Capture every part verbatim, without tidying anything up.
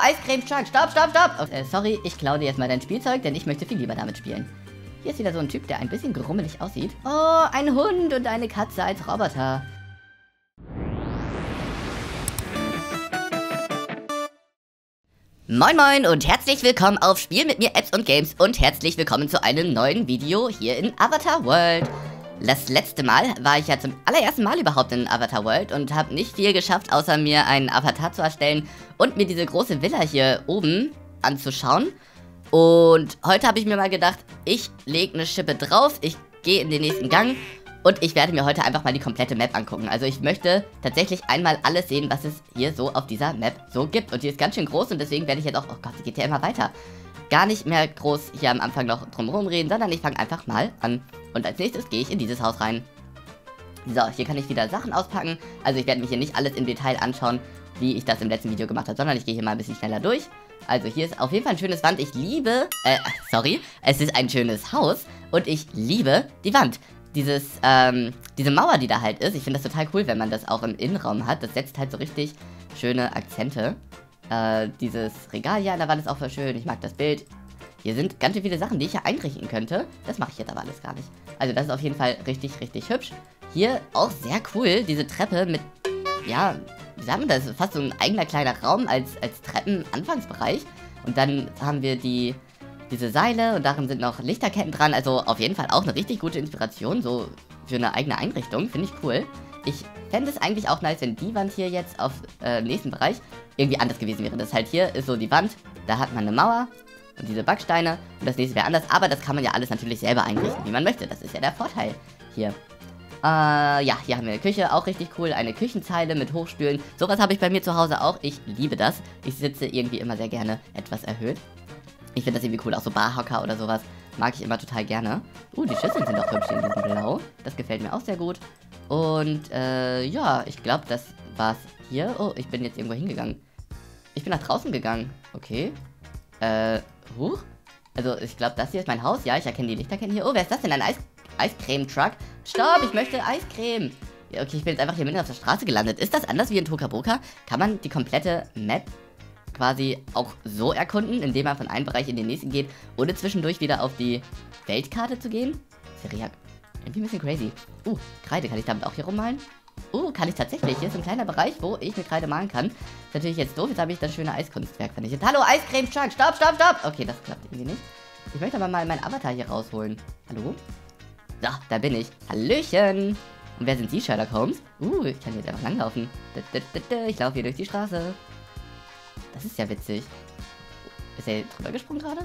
Eiscreme Truck, stopp, stopp, stopp! Oh, äh, sorry, ich klaue dir jetzt mal dein Spielzeug, denn ich möchte viel lieber damit spielen. Hier ist wieder so ein Typ, der ein bisschen grummelig aussieht. Oh, ein Hund und eine Katze als Roboter. Moin moin und herzlich willkommen auf Spiel mit mir Apps und Games und herzlich willkommen zu einem neuen Video hier in Avatar World. Das letzte Mal war ich ja zum allerersten Mal überhaupt in Avatar World und habe nicht viel geschafft, außer mir einen Avatar zu erstellen und mir diese große Villa hier oben anzuschauen. Und heute habe ich mir mal gedacht, ich lege eine Schippe drauf, ich gehe in den nächsten Gang und ich werde mir heute einfach mal die komplette Map angucken. Also ich möchte tatsächlich einmal alles sehen, was es hier so auf dieser Map so gibt. Und die ist ganz schön groß und deswegen werde ich jetzt auch, oh Gott, die geht ja immer weiter. Gar nicht mehr groß hier am Anfang noch drumherum reden, sondern ich fange einfach mal an. Und als nächstes gehe ich in dieses Haus rein. So, hier kann ich wieder Sachen auspacken. Also ich werde mich hier nicht alles im Detail anschauen, wie ich das im letzten Video gemacht habe, sondern ich gehe hier mal ein bisschen schneller durch. Also hier ist auf jeden Fall ein schönes Wand. Ich liebe, äh, sorry, es ist ein schönes Haus und ich liebe die Wand. Dieses, ähm, diese Mauer, die da halt ist, ich finde das total cool, wenn man das auch im Innenraum hat. Das setzt halt so richtig schöne Akzente. Äh, dieses Regal hier an der Wand ist auch voll schön. Ich mag das Bild. Hier sind ganz schön viele Sachen, die ich hier einrichten könnte. Das mache ich jetzt aber alles gar nicht. Also das ist auf jeden Fall richtig, richtig hübsch. Hier auch sehr cool, diese Treppe mit, ja, wie sagt man das? Fast so ein eigener kleiner Raum als, als Treppenanfangsbereich. Und dann haben wir die... diese Seile und darin sind noch Lichterketten dran, also auf jeden Fall auch eine richtig gute Inspiration, so für eine eigene Einrichtung, finde ich cool. Ich fände es eigentlich auch nice, wenn die Wand hier jetzt auf äh, nächsten Bereich irgendwie anders gewesen wäre. Das halt hier ist so die Wand, da hat man eine Mauer und diese Backsteine und das nächste wäre anders, aber das kann man ja alles natürlich selber einrichten, wie man möchte, das ist ja der Vorteil hier. Äh, ja, hier haben wir eine Küche, auch richtig cool, eine Küchenzeile mit Hochstühlen, sowas habe ich bei mir zu Hause auch, ich liebe das. Ich sitze irgendwie immer sehr gerne etwas erhöht. Ich finde das irgendwie cool, auch so Barhocker oder sowas. Mag ich immer total gerne. Uh, die Schüsseln sind auch hübsch in diesem Blau. Das gefällt mir auch sehr gut. Und, äh, ja, ich glaube, das war's hier. Oh, ich bin jetzt irgendwo hingegangen. Ich bin nach draußen gegangen. Okay. Äh, huch. Also, ich glaube, das hier ist mein Haus. Ja, ich erkenne die Lichterketten hier. Oh, wer ist das denn? Ein Eis Eiscreme-Truck? Stopp, ich möchte Eiscreme. Ja, okay, ich bin jetzt einfach hier mitten auf der Straße gelandet. Ist das anders wie in Toca Boca? Kann man die komplette Map quasi auch so erkunden, indem man von einem Bereich in den nächsten geht, ohne zwischendurch wieder auf die Weltkarte zu gehen? Das ist ja irgendwie ein bisschen crazy. Uh, Kreide, kann ich damit auch hier rummalen? Uh, kann ich tatsächlich. Hier ist ein kleiner Bereich, wo ich mit Kreide malen kann. Ist natürlich jetzt doof, jetzt habe ich das schöne Eiskunstwerk vernichtet. Hallo, Eiscreme Truck, stopp, stopp, stopp! Okay, das klappt irgendwie nicht. Ich möchte aber mal meinen Avatar hier rausholen. Hallo? So, da bin ich. Hallöchen! Und wer sind Sie, Sherlock Holmes? Uh, ich kann hier jetzt einfach langlaufen. Ich laufe hier durch die Straße. Das ist ja witzig. Ist er drüber gesprungen gerade?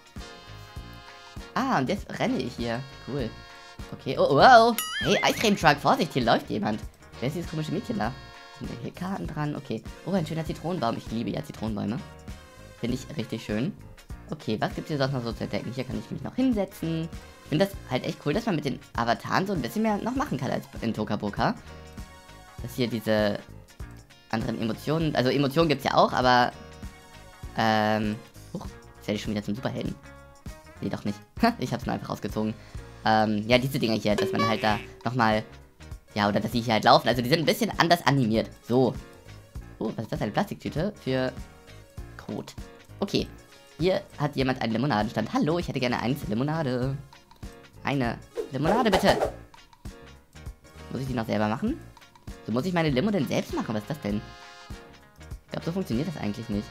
Ah, und jetzt renne ich hier. Cool. Okay, oh, wow. Hey, Eiscreme Truck, Vorsicht, hier läuft jemand. Wer ist dieses komische Mädchen da? Sind da hier Karten dran? Okay. Oh, ein schöner Zitronenbaum. Ich liebe ja Zitronenbäume. Finde ich richtig schön. Okay, was gibt es hier sonst noch so zu entdecken? Hier kann ich mich noch hinsetzen. Ich finde das halt echt cool, dass man mit den Avataren so ein bisschen mehr noch machen kann als in Toca Boca. Dass hier diese anderen Emotionen, also Emotionen gibt es ja auch, aber, ähm, huch, jetzt werde ich schon wieder zum Superhelden. Nee, doch nicht. Ich hab's nur einfach rausgezogen. Ähm, ja, diese Dinger hier, dass man halt da nochmal, ja, oder dass die hier halt laufen, also die sind ein bisschen anders animiert. So. Oh, was ist das, eine Plastiktüte für Kot. Okay, hier hat jemand einen Limonadenstand. Hallo, ich hätte gerne eine Limonade. Eine Limonade, bitte. Muss ich die noch selber machen? So, muss ich meine Limo denn selbst machen? Was ist das denn? Ich glaube, so funktioniert das eigentlich nicht.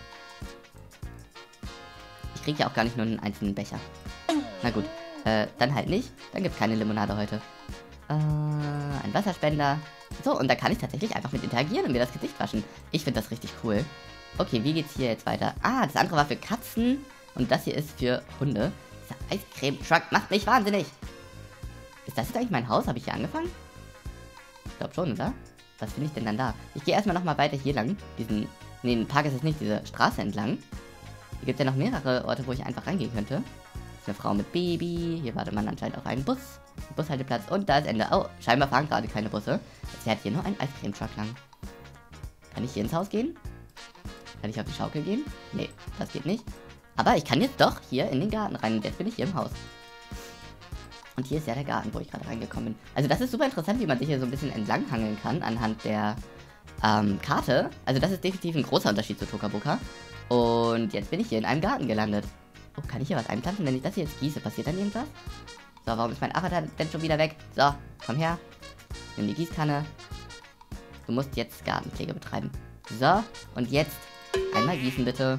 Ich kriege ja auch gar nicht nur einen einzelnen Becher. Na gut, äh, dann halt nicht. Dann gibt es keine Limonade heute. Äh, ein Wasserspender. So, und da kann ich tatsächlich einfach mit interagieren und mir das Gesicht waschen. Ich finde das richtig cool. Okay, wie geht's hier jetzt weiter? Ah, das andere war für Katzen. Und das hier ist für Hunde. Dieser Eiscreme-Truck macht mich wahnsinnig. Ist das jetzt eigentlich mein Haus? Habe ich hier angefangen? Ich glaube schon, oder? Was finde ich denn dann da? Ich gehe erstmal nochmal weiter hier lang. Diesen, nee, ein Park ist es nicht, diese Straße entlang. Hier gibt es ja noch mehrere Orte, wo ich einfach reingehen könnte. Das ist eine Frau mit Baby. Hier wartet man anscheinend auf einen Bus. Ein Bushalteplatz. Und da ist Ende. Oh, scheinbar fahren gerade keine Busse. Jetzt fährt hier nur ein Eiscreme-Truck lang. Kann ich hier ins Haus gehen? Kann ich auf die Schaukel gehen? Nee, das geht nicht. Aber ich kann jetzt doch hier in den Garten rein. Und jetzt bin ich hier im Haus. Und hier ist ja der Garten, wo ich gerade reingekommen bin. Also das ist super interessant, wie man sich hier so ein bisschen entlanghangeln kann anhand der ähm, Karte. Also das ist definitiv ein großer Unterschied zu Toca Boca. Und jetzt bin ich hier in einem Garten gelandet. Oh, kann ich hier was einpflanzen? Wenn ich das hier jetzt gieße, passiert dann irgendwas? So, warum ist mein Avatar denn schon wieder weg? So, komm her. Nimm die Gießkanne. Du musst jetzt Gartenpflege betreiben. So, und jetzt einmal gießen, bitte.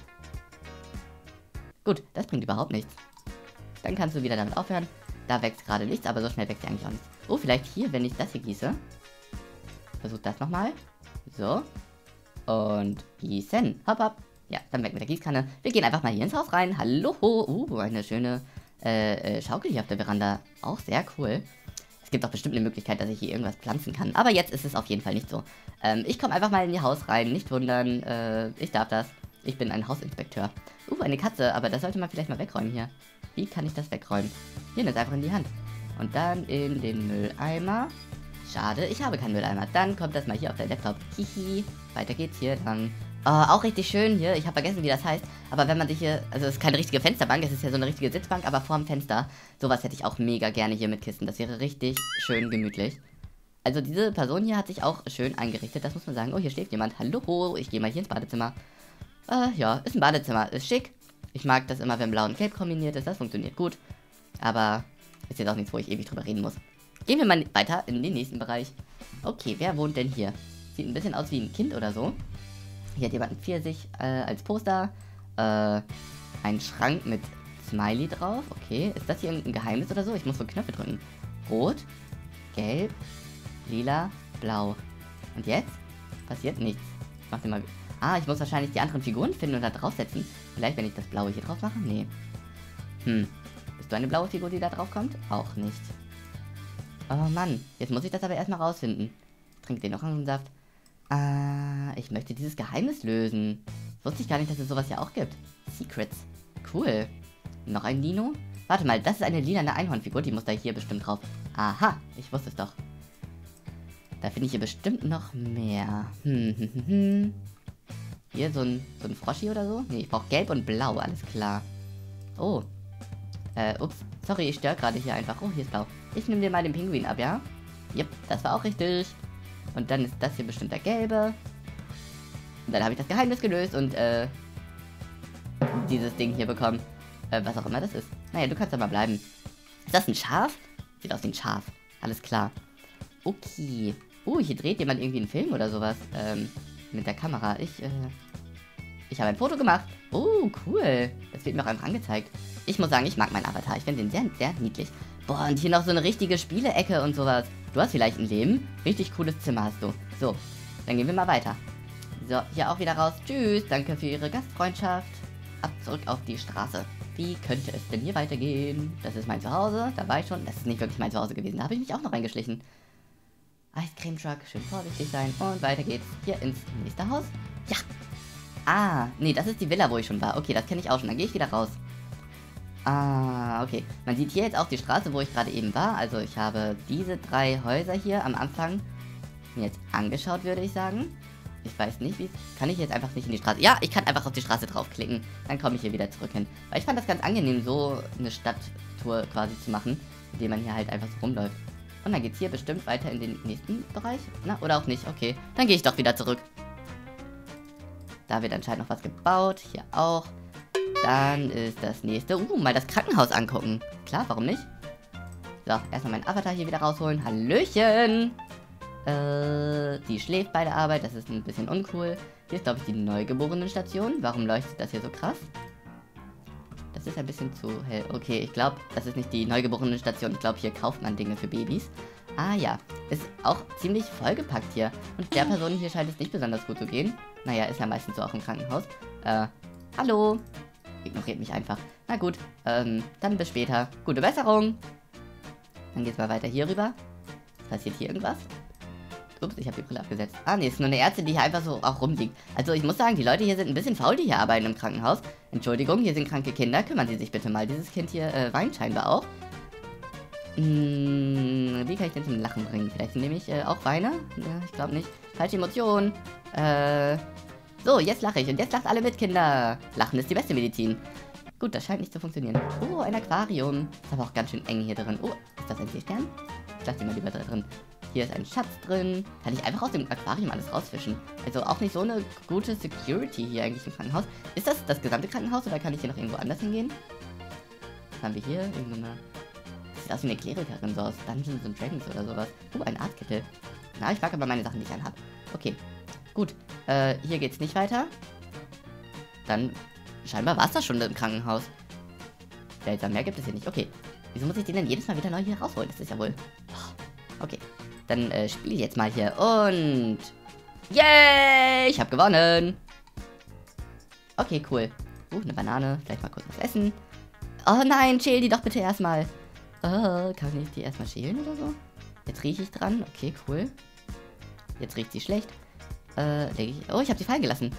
Gut, das bringt überhaupt nichts. Dann kannst du wieder damit aufhören. Da wächst gerade nichts, aber so schnell wächst ja eigentlich auch nichts. Oh, vielleicht hier, wenn ich das hier gieße. Versuch das nochmal. So. Und gießen. Hopp, hopp. Ja, dann weg mit der Gießkanne. Wir gehen einfach mal hier ins Haus rein. Hallo. Uh, eine schöne äh, äh, Schaukel hier auf der Veranda. Auch sehr cool. Es gibt auch bestimmt eine Möglichkeit, dass ich hier irgendwas pflanzen kann. Aber jetzt ist es auf jeden Fall nicht so. Ähm, ich komme einfach mal in ihr Haus rein. Nicht wundern. Äh, ich darf das. Ich bin ein Hausinspekteur. Uh, eine Katze. Aber das sollte man vielleicht mal wegräumen hier. Wie kann ich das wegräumen? Hier, nimm es einfach in die Hand. Und dann in den Mülleimer. Schade, ich habe keinen Mülleimer. Dann kommt das mal hier auf den Laptop. Hihi. Weiter geht's hier. Dann... Oh, auch richtig schön hier. Ich habe vergessen, wie das heißt. Aber wenn man sich hier... Also es ist keine richtige Fensterbank. Es ist ja so eine richtige Sitzbank, aber vorm Fenster. Sowas hätte ich auch mega gerne hier mit Kisten. Das wäre richtig schön gemütlich. Also diese Person hier hat sich auch schön eingerichtet. Das muss man sagen. Oh, hier schläft jemand. Hallo, ich gehe mal hier ins Badezimmer. Äh, ja, ist ein Badezimmer. Ist schick. Ich mag das immer, wenn blau und gelb kombiniert ist. Das funktioniert gut. Aber ist jetzt auch nichts, wo ich ewig drüber reden muss. Gehen wir mal weiter in den nächsten Bereich. Okay, wer wohnt denn hier? Sieht ein bisschen aus wie ein Kind oder so. Hier hat jemand einen Pfirsich äh, als Poster. Äh, ein Schrank mit Smiley drauf. Okay, ist das hier ein Geheimnis oder so? Ich muss so Knöpfe drücken. Rot, gelb, lila, blau. Und jetzt? Passiert nichts. Ich mach den mal... Ah, ich muss wahrscheinlich die anderen Figuren finden und da draufsetzen. Vielleicht, wenn ich das Blaue hier drauf mache? Nee. Hm. Bist du eine blaue Figur, die da drauf kommt? Auch nicht. Oh Mann. Jetzt muss ich das aber erstmal rausfinden. Trink den Orangensaft. Ah, ich möchte dieses Geheimnis lösen. Wusste ich gar nicht, dass es sowas ja auch gibt. Secrets. Cool. Noch ein Dino? Warte mal, das ist eine lilane Einhornfigur. Die muss da hier bestimmt drauf. Aha, ich wusste es doch. Da finde ich hier bestimmt noch mehr. Hm, hm, hm, hm. Hier so ein, so ein Froschi oder so? Nee, ich brauche gelb und blau, alles klar. Oh. Äh, ups. Sorry, ich störe gerade hier einfach. Oh, hier ist blau. Ich nehme dir mal den Pinguin ab, ja? Yep, das war auch richtig. Und dann ist das hier bestimmt der gelbe. Und dann habe ich das Geheimnis gelöst und, äh, dieses Ding hier bekommen. Äh, was auch immer das ist. Naja, du kannst da mal bleiben. Ist das ein Schaf? Sieht aus wie ein Schaf. Alles klar. Okay. Uh, hier dreht jemand irgendwie einen Film oder sowas. Ähm, mit der Kamera. Ich, äh... Ich habe ein Foto gemacht. Oh, cool. Das wird mir auch einfach angezeigt. Ich muss sagen, ich mag meinen Avatar. Ich finde den sehr, sehr niedlich. Boah, und hier noch so eine richtige Spielecke und sowas. Du hast vielleicht ein Leben. Richtig cooles Zimmer hast du. So, dann gehen wir mal weiter. So, hier auch wieder raus. Tschüss, danke für Ihre Gastfreundschaft. Ab zurück auf die Straße. Wie könnte es denn hier weitergehen? Das ist mein Zuhause. Da war ich schon. Das ist nicht wirklich mein Zuhause gewesen. Da habe ich mich auch noch reingeschlichen. Eiscreme Truck. Schön vorsichtig sein. Und weiter geht's hier ins nächste Haus. Ja. Ah, nee, das ist die Villa, wo ich schon war. Okay, das kenne ich auch schon. Dann gehe ich wieder raus. Ah, okay. Man sieht hier jetzt auch die Straße, wo ich gerade eben war. Also ich habe diese drei Häuser hier am Anfang mir jetzt angeschaut, würde ich sagen. Ich weiß nicht, wie... Kann ich jetzt einfach nicht in die Straße... Ja, ich kann einfach auf die Straße draufklicken. Dann komme ich hier wieder zurück hin. Weil ich fand das ganz angenehm, so eine Stadttour quasi zu machen, indem man hier halt einfach so rumläuft. Und dann geht's hier bestimmt weiter in den nächsten Bereich. Na, oder auch nicht. Okay, dann gehe ich doch wieder zurück. Da wird anscheinend noch was gebaut. Hier auch. Dann ist das nächste. Uh, mal das Krankenhaus angucken. Klar, warum nicht? So, erstmal meinen Avatar hier wieder rausholen. Hallöchen! Äh, die schläft bei der Arbeit. Das ist ein bisschen uncool. Hier ist, glaube ich, die Neugeborenenstation. Warum leuchtet das hier so krass? Das ist ein bisschen zu hell. Okay, ich glaube, das ist nicht die Neugeborenen-Station. Ich glaube, hier kauft man Dinge für Babys. Ah ja, ist auch ziemlich vollgepackt hier. Und der Person hier scheint es nicht besonders gut zu gehen. Naja, ist ja meistens so auch im Krankenhaus. Äh, hallo? Ignoriert mich einfach. Na gut, ähm, dann bis später. Gute Besserung. Dann geht's mal weiter hier rüber. Passiert hier irgendwas? Ups, ich habe die Brille abgesetzt. Ah, nee, ist nur eine Ärztin, die hier einfach so auch rumliegt. Also ich muss sagen, die Leute hier sind ein bisschen faul, die hier arbeiten im Krankenhaus. Entschuldigung, hier sind kranke Kinder. Kümmern Sie sich bitte mal. Dieses Kind hier äh, weint scheinbar auch. Hm, wie kann ich denn zum Lachen bringen? Vielleicht nehme ich äh, auch Weine? Ja, ich glaube nicht. Falsche Emotionen. Äh, so, jetzt lache ich. Und jetzt lacht alle mit, Kinder. Lachen ist die beste Medizin. Gut, das scheint nicht zu funktionieren. Oh, ein Aquarium. Ist aber auch ganz schön eng hier drin. Oh, ist das ein Seestern? Ich lasse den mal lieber da drin. Hier ist ein Schatz drin. Kann ich einfach aus dem Aquarium alles rausfischen. Also auch nicht so eine gute Security hier eigentlich im Krankenhaus. Ist das das gesamte Krankenhaus oder kann ich hier noch irgendwo anders hingehen? Was haben wir hier? Irgendeine... Das sieht aus wie eine Klerikerin, so aus Dungeons and Dragons oder sowas. Oh, ein Arztkittel. Na, ich mag aber meine Sachen, die ich anhab. Okay, gut. Äh, hier geht's nicht weiter. Dann, scheinbar war es das schon im Krankenhaus. Seltsam, mehr gibt es hier nicht. Okay. Wieso muss ich den denn jedes Mal wieder neu hier rausholen? Das ist ja wohl... Okay. Dann äh, spiele ich jetzt mal hier und... Yay! Ich habe gewonnen! Okay, cool. Uh, eine Banane. Vielleicht mal kurz was essen. Oh nein, schäl die doch bitte erstmal. Oh, kann ich die erstmal schälen oder so? Jetzt rieche ich dran. Okay, cool. Jetzt riecht sie schlecht. Äh, lege ich... Oh, ich habe sie fallen gelassen.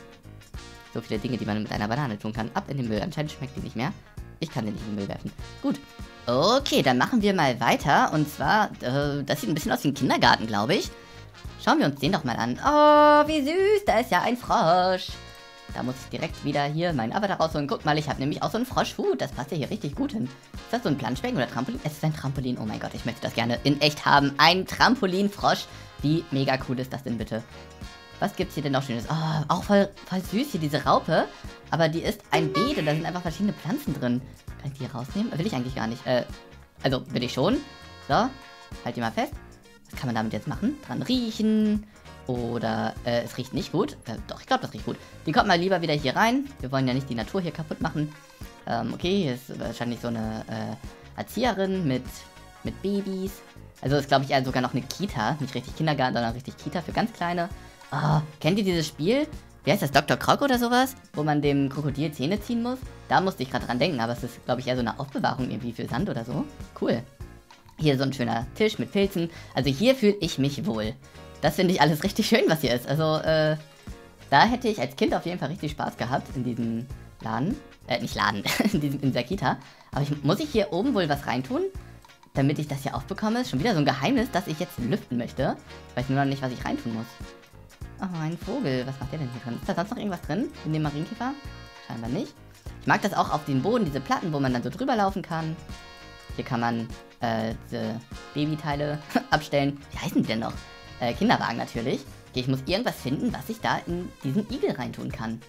So viele Dinge, die man mit einer Banane tun kann. Ab in den Müll. Anscheinend schmeckt die nicht mehr. Ich kann den nicht in den Müll werfen. Gut. Okay, dann machen wir mal weiter. Und zwar, äh, das sieht ein bisschen aus wie ein Kindergarten, glaube ich. Schauen wir uns den doch mal an. Oh, wie süß. Da ist ja ein Frosch. Da muss ich direkt wieder hier meinen Avatar rausholen. Guck mal, ich habe nämlich auch so einen Froschhut. Das passt ja hier richtig gut hin. Ist das so ein Planschbecken oder Trampolin? Es ist ein Trampolin. Oh mein Gott, ich möchte das gerne in echt haben. Ein Trampolinfrosch. Wie mega cool ist das denn bitte? Was gibt's hier denn noch Schönes? Oh, auch voll, voll süß hier, diese Raupe. Aber die ist ein Beet und da sind einfach verschiedene Pflanzen drin. Kann ich die hier rausnehmen? Will ich eigentlich gar nicht. Äh, also, will ich schon. So, halt die mal fest. Was kann man damit jetzt machen? Dran riechen. Oder, äh, es riecht nicht gut. Äh, doch, ich glaube, das riecht gut. Die kommt mal lieber wieder hier rein. Wir wollen ja nicht die Natur hier kaputt machen. Ähm, okay, hier ist wahrscheinlich so eine, äh, Erzieherin mit, mit Babys. Also, ist, glaube ich, eher sogar noch eine Kita. Nicht richtig Kindergarten, sondern richtig Kita für ganz Kleine. Oh, kennt ihr dieses Spiel? Wie heißt das? Doktor Krog oder sowas? Wo man dem Krokodil Zähne ziehen muss? Da musste ich gerade dran denken, aber es ist, glaube ich, eher so eine Aufbewahrung irgendwie für Sand oder so. Cool. Hier so ein schöner Tisch mit Pilzen. Also hier fühle ich mich wohl. Das finde ich alles richtig schön, was hier ist. Also, äh, da hätte ich als Kind auf jeden Fall richtig Spaß gehabt in diesem Laden. Äh, nicht Laden, in, diesem, in dieser Kita. Aber ich, muss ich hier oben wohl was reintun, damit ich das hier aufbekomme? Ist schon wieder so ein Geheimnis, das ich jetzt lüften möchte. Ich weiß nur noch nicht, was ich reintun muss. Oh, ein Vogel. Was macht der denn hier drin? Ist da sonst noch irgendwas drin? In dem Marienkäfer? Scheinbar nicht. Ich mag das auch auf dem Boden, diese Platten, wo man dann so drüber laufen kann. Hier kann man äh, diese Babyteile abstellen. Wie heißen die denn noch? Äh, Kinderwagen natürlich. Okay, ich muss irgendwas finden, was ich da in diesen Igel reintun kann.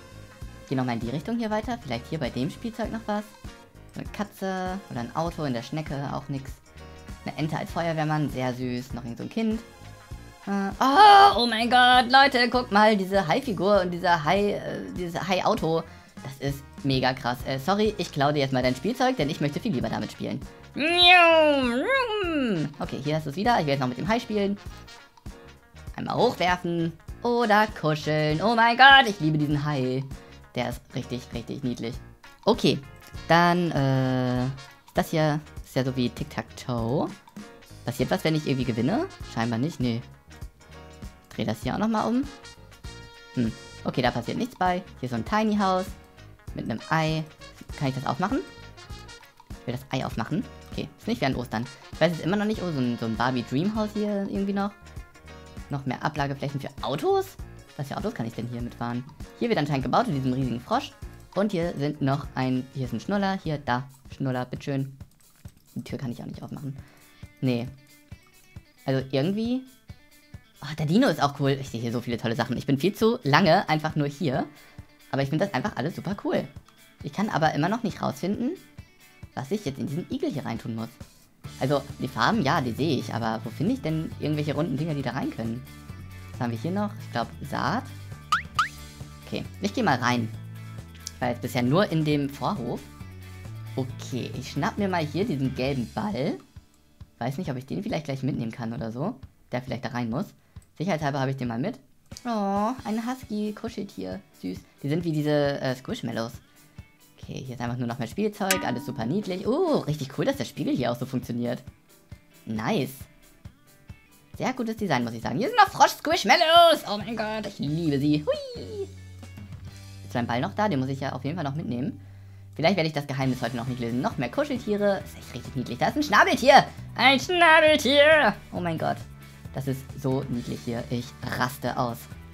Geh nochmal in die Richtung hier weiter. Vielleicht hier bei dem Spielzeug noch was. Eine Katze oder ein Auto in der Schnecke, auch nix. Eine Ente als Feuerwehrmann, sehr süß. Noch irgend so ein Kind. Oh, oh mein Gott, Leute, guckt mal, diese Hai-Figur und dieser Hai, äh, dieses Hai-Auto, das ist mega krass. Äh, sorry, ich klaue dir jetzt mal dein Spielzeug, denn ich möchte viel lieber damit spielen. Okay, hier hast du es wieder. Ich will jetzt noch mit dem Hai spielen. Einmal hochwerfen oder kuscheln. Oh mein Gott, ich liebe diesen Hai. Der ist richtig, richtig niedlich. Okay, dann, äh, das hier ist ja so wie Tic-Tac-Toe. Passiert was, wenn ich irgendwie gewinne? Scheinbar nicht, nee. Dreh das hier auch nochmal um. Hm, okay, da passiert nichts bei. Hier ist so ein Tiny House mit einem Ei. Kann ich das aufmachen? Ich will das Ei aufmachen. Okay, ist nicht wie an Ostern. Ich weiß jetzt immer noch nicht. Oh, so ein, so ein Barbie Dream House hier irgendwie noch. Noch mehr Ablageflächen für Autos? Was für Autos kann ich denn hier mitfahren? Hier wird anscheinend gebaut in diesem riesigen Frosch. Und hier sind noch ein... Hier ist ein Schnuller. Hier, da. Schnuller, bitteschön. Die Tür kann ich auch nicht aufmachen. Nee. Also irgendwie... Oh, der Dino ist auch cool. Ich sehe hier so viele tolle Sachen. Ich bin viel zu lange einfach nur hier. Aber ich finde das einfach alles super cool. Ich kann aber immer noch nicht rausfinden, was ich jetzt in diesen Igel hier reintun muss. Also, die Farben, ja, die sehe ich. Aber wo finde ich denn irgendwelche runden Dinger, die da rein können? Was haben wir hier noch? Ich glaube, Saat. Okay, ich gehe mal rein. Ich war jetzt bisher nur in dem Vorhof. Okay, ich schnapp mir mal hier diesen gelben Ball. Weiß nicht, ob ich den vielleicht gleich mitnehmen kann oder so. Der vielleicht da rein muss. Sicherheitshalber habe ich den mal mit. Oh, ein Husky-Kuscheltier. Süß. Die sind wie diese äh, Squishmallows. Okay, hier ist einfach nur noch mehr Spielzeug. Alles super niedlich. Oh, richtig cool, dass der Spiegel hier auch so funktioniert. Nice. Sehr gutes Design, muss ich sagen. Hier sind noch Frosch-Squishmallows. Oh mein Gott, ich liebe sie. Hui. Ist mein Ball noch da? Den muss ich ja auf jeden Fall noch mitnehmen. Vielleicht werde ich das Geheimnis heute noch nicht lösen. Noch mehr Kuscheltiere. Ist echt richtig niedlich. Da ist ein Schnabeltier. Ein Schnabeltier. Oh mein Gott. Das ist so niedlich hier. Ich raste aus.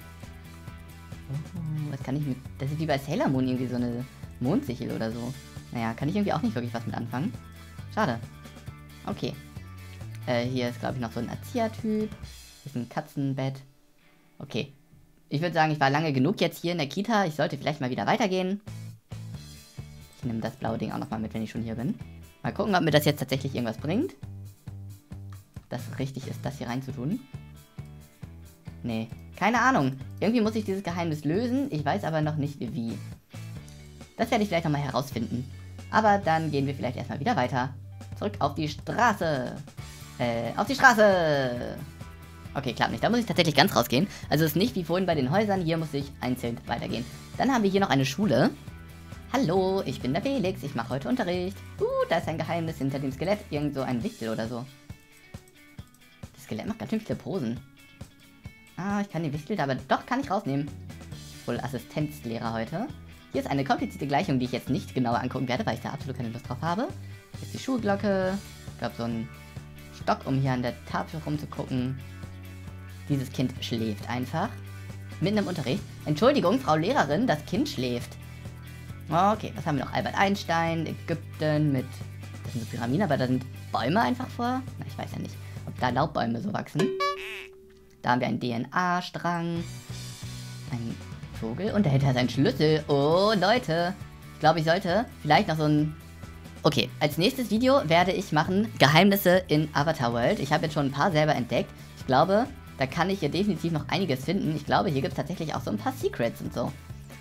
Oh, was kann ich mit... Das ist wie bei Sailor Moon irgendwie so eine Mondsichel oder so. Naja, kann ich irgendwie auch nicht wirklich was mit anfangen. Schade. Okay. Äh, hier ist, glaube ich, noch so ein Erzieher-Typ. Hier ist ein Katzenbett. Okay. Ich würde sagen, ich war lange genug jetzt hier in der Kita. Ich sollte vielleicht mal wieder weitergehen. Ich nehme das blaue Ding auch nochmal mit, wenn ich schon hier bin. Mal gucken, ob mir das jetzt tatsächlich irgendwas bringt. Dass es richtig ist, das hier reinzutun. Nee, keine Ahnung. Irgendwie muss ich dieses Geheimnis lösen. Ich weiß aber noch nicht wie. Das werde ich vielleicht nochmal herausfinden. Aber dann gehen wir vielleicht erstmal wieder weiter. Zurück auf die Straße. Äh, auf die Straße. Okay, klappt nicht. Da muss ich tatsächlich ganz rausgehen. Also es ist nicht wie vorhin bei den Häusern. Hier muss ich einzeln weitergehen. Dann haben wir hier noch eine Schule. Hallo, ich bin der Felix. Ich mache heute Unterricht. Uh, da ist ein Geheimnis hinter dem Skelett. Irgend so ein Wichtel oder so. Das Skelett macht ganz schön viele Posen. Ah, ich kann den Wichtel da aber doch kann ich rausnehmen. Wohl Assistenzlehrer heute. Hier ist eine komplizierte Gleichung, die ich jetzt nicht genauer angucken werde, weil ich da absolut keine Lust drauf habe. Hier ist die Schulglocke. Ich glaube, so ein Stock, um hier an der Tafel rumzugucken. Dieses Kind schläft einfach. Mitten im Unterricht. Entschuldigung, Frau Lehrerin, das Kind schläft. Okay, was haben wir noch? Albert Einstein, Ägypten mit... Das sind so Pyramiden, aber da sind Bäume einfach vor. Na, ich weiß ja nicht, ob da Laubbäume so wachsen. Da haben wir einen D N A-Strang. Ein Vogel. Und dahinter ist ein Schlüssel. Oh, Leute. Ich glaube, ich sollte vielleicht noch so ein... Okay, als nächstes Video werde ich machen Geheimnisse in Avatar World. Ich habe jetzt schon ein paar selber entdeckt. Ich glaube, da kann ich hier definitiv noch einiges finden. Ich glaube, hier gibt es tatsächlich auch so ein paar Secrets und so.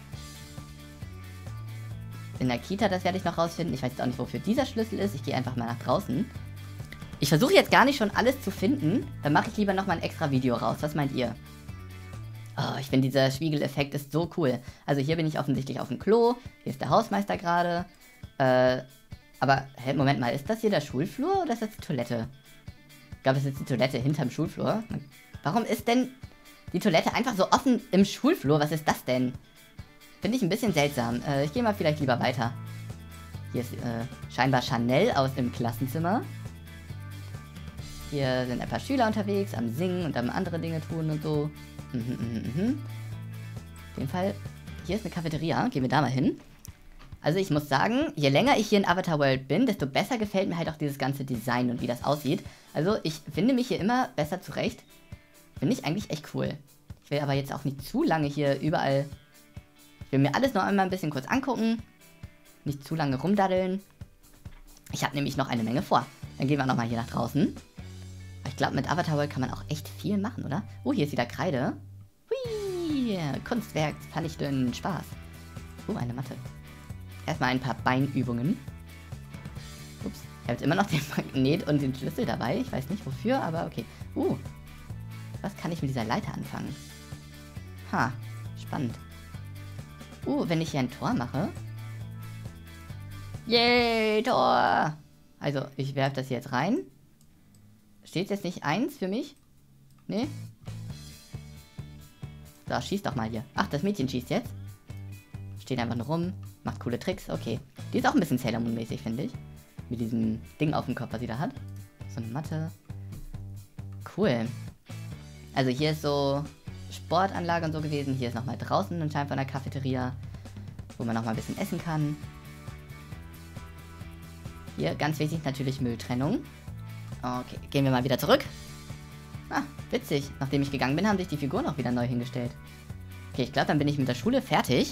In der Kita, das werde ich noch rausfinden. Ich weiß jetzt auch nicht, wofür dieser Schlüssel ist. Ich gehe einfach mal nach draußen. Ich versuche jetzt gar nicht schon alles zu finden. Dann mache ich lieber nochmal ein extra Video raus. Was meint ihr? Oh, ich finde, dieser Spiegeleffekt ist so cool. Also hier bin ich offensichtlich auf dem Klo. Hier ist der Hausmeister gerade. Äh, aber, hä, Moment mal. Ist das hier der Schulflur oder ist das die Toilette? Ich glaube, das ist die Toilette hinterm Schulflur. Warum ist denn die Toilette einfach so offen im Schulflur? Was ist das denn? Finde ich ein bisschen seltsam. Äh, ich gehe mal vielleicht lieber weiter. Hier ist äh, scheinbar Chanel aus dem Klassenzimmer. Hier sind ein paar Schüler unterwegs, am Singen und am andere Dinge tun und so. Mhm, mhm, mhm. Auf jeden Fall, hier ist eine Cafeteria. Gehen wir da mal hin. Also ich muss sagen, je länger ich hier in Avatar World bin, desto besser gefällt mir halt auch dieses ganze Design und wie das aussieht. Also ich finde mich hier immer besser zurecht. Finde ich eigentlich echt cool. Ich will aber jetzt auch nicht zu lange hier überall... Ich will mir alles noch einmal ein bisschen kurz angucken. Nicht zu lange rumdaddeln. Ich habe nämlich noch eine Menge vor. Dann gehen wir nochmal hier nach draußen. Ich glaube, mit Avatar World kann man auch echt viel machen, oder? Oh, hier ist wieder Kreide. Hui, Kunstwerk, fand ich den Spaß. Oh, eine Matte. Erstmal ein paar Beinübungen. Ups, ich habe jetzt immer noch den Magnet und den Schlüssel dabei. Ich weiß nicht wofür, aber okay. Uh, was kann ich mit dieser Leiter anfangen? Ha, spannend. Uh, wenn ich hier ein Tor mache. Yay, Tor! Also, ich werfe das hier jetzt rein. Steht jetzt nicht eins für mich? Nee? So, schieß doch mal hier. Ach, das Mädchen schießt jetzt. Steht einfach nur rum. Macht coole Tricks. Okay. Die ist auch ein bisschen Sailor Moon mäßig, finde ich. Mit diesem Ding auf dem Kopf, was sie da hat. So eine Matte. Cool. Also hier ist so Sportanlage und so gewesen. Hier ist nochmal draußen anscheinend von der Cafeteria, wo man nochmal ein bisschen essen kann. Hier, ganz wichtig, natürlich Mülltrennung. Okay, gehen wir mal wieder zurück. Ah, witzig. Nachdem ich gegangen bin, haben sich die Figuren auch wieder neu hingestellt. Okay, ich glaube, dann bin ich mit der Schule fertig.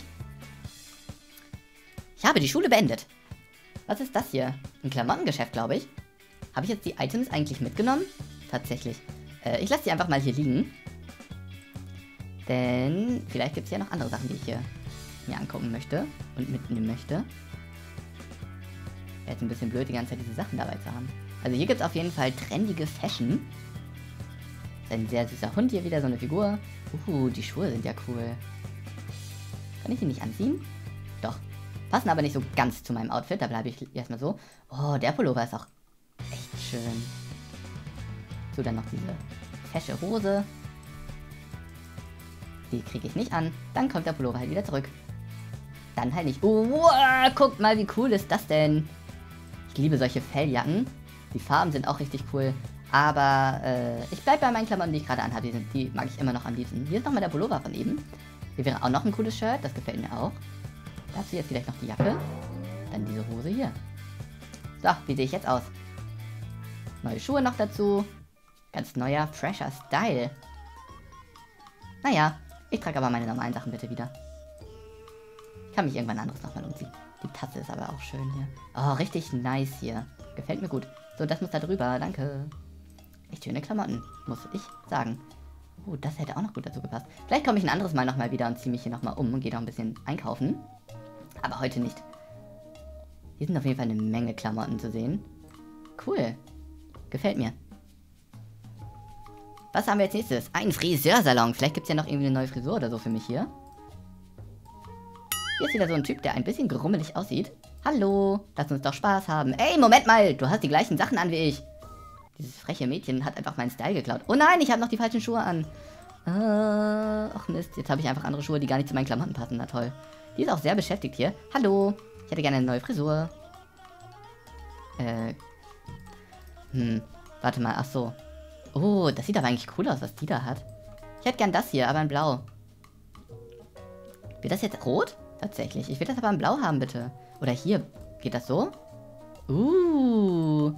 Ich habe die Schule beendet. Was ist das hier? Ein Klamottengeschäft, glaube ich. Habe ich jetzt die Items eigentlich mitgenommen? Tatsächlich. Äh, ich lasse die einfach mal hier liegen. Denn vielleicht gibt es ja noch andere Sachen, die ich hier mir angucken möchte und mitnehmen möchte. Wäre jetzt ein bisschen blöd, die ganze Zeit diese Sachen dabei zu haben. Also hier gibt es auf jeden Fall trendige Fashion. Das ist ein sehr süßer Hund hier wieder, so eine Figur. Uh, die Schuhe sind ja cool. Kann ich die nicht anziehen? Doch. Passen aber nicht so ganz zu meinem Outfit, da bleibe ich erstmal so. Oh, der Pullover ist auch echt schön. So, dann noch diese fesche Hose. Die kriege ich nicht an. Dann kommt der Pullover halt wieder zurück. Dann halt nicht. Oh, wow, guckt mal, wie cool ist das denn? Ich liebe solche Felljacken. Die Farben sind auch richtig cool. Aber äh, ich bleibe bei meinen Klamotten, die ich gerade anhabe. Die, die mag ich immer noch am liebsten. Hier ist nochmal der Pullover von eben. Hier wäre auch noch ein cooles Shirt. Das gefällt mir auch. Dazu jetzt vielleicht noch die Jacke. Dann diese Hose hier. So, wie sehe ich jetzt aus? Neue Schuhe noch dazu. Ganz neuer, fresher Style. Naja, ich trage aber meine normalen Sachen bitte wieder. Ich kann mich irgendwann anderes nochmal umziehen. Die Tasse ist aber auch schön hier. Oh, richtig nice hier. Gefällt mir gut. So, das muss da drüber. Danke. Echt schöne Klamotten, muss ich sagen. Oh, das hätte auch noch gut dazu gepasst. Vielleicht komme ich ein anderes Mal nochmal wieder und ziehe mich hier nochmal um und gehe noch ein bisschen einkaufen. Aber heute nicht. Hier sind auf jeden Fall eine Menge Klamotten zu sehen. Cool. Gefällt mir. Was haben wir als nächstes? Ein Friseursalon. Vielleicht gibt es ja noch irgendwie eine neue Frisur oder so für mich hier. Hier ist wieder so ein Typ, der ein bisschen grummelig aussieht. Hallo, lass uns doch Spaß haben. Ey, Moment mal, du hast die gleichen Sachen an wie ich. Dieses freche Mädchen hat einfach meinen Style geklaut. Oh nein, ich habe noch die falschen Schuhe an. Äh, ach Mist, jetzt habe ich einfach andere Schuhe, die gar nicht zu meinen Klamotten passen. Na toll. Die ist auch sehr beschäftigt hier. Hallo, ich hätte gerne eine neue Frisur. Äh, hm, warte mal, ach so. Oh, das sieht aber eigentlich cool aus, was die da hat. Ich hätte gern das hier, aber in Blau. Wird das jetzt rot? Tatsächlich. Ich will das aber in Blau haben, bitte. Oder hier. Geht das so? Uh.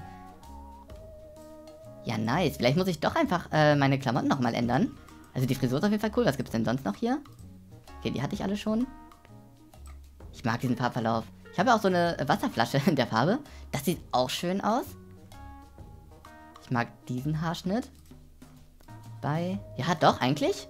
Ja, nice. Vielleicht muss ich doch einfach äh, meine Klamotten nochmal ändern. Also die Frisur ist auf jeden Fall cool. Was gibt's denn sonst noch hier? Okay, die hatte ich alle schon. Ich mag diesen Farbverlauf. Ich habe auch so eine Wasserflasche in der Farbe. Das sieht auch schön aus. Ich mag diesen Haarschnitt. Bei... Ja, doch, eigentlich.